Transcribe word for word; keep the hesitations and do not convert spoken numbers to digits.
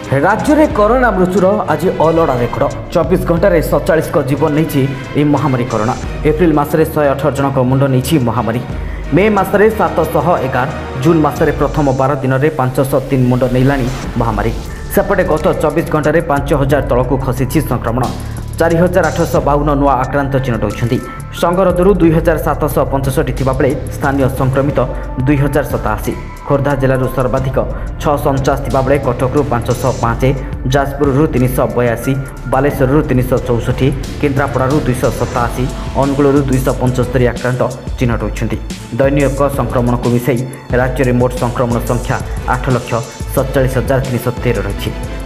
राज्य में कोरोना मृत्युर आज अलड़ा रेकर्ड चौबीस घंटे सैंतालीस का जीवन नहीं महामारी कोरोना। एप्रिल मासरे शहे अठर जन मुंड नहीं महामारी। मे मासरे सात सौ एगार जून मासरे प्रथम बार दिन में पांच सौ तीन मुंड नहीं महामारी। सेपटे गत चौबीस घंटे पांच हजार तलक खसी संक्रमण। चार हजार आठश बावन नुआ आक्रांत चिन्हट होती। संगरोधर दुई हजार सातश पंचष्टि बेले स्थानीय संक्रमित दुई हजार सताशी। खोर्धा जिलूर सर्वाधिक छःश अणचाश बेले कटकू पांचश पाँच, जाजपुर तीन शौ बयासी, बालेश्वर तीन शौ चौसठी, केन्द्रापड़ू दुईश सताशी, अनुगुलू दुईश पंचस्तरी आक्रांत चिन्हट होती। दैनिक संक्रमण को मिसाई राज्य में मोट संक्रमण संख्या आठ लक्ष सतचाश हजार तीन सौ तेरह रही।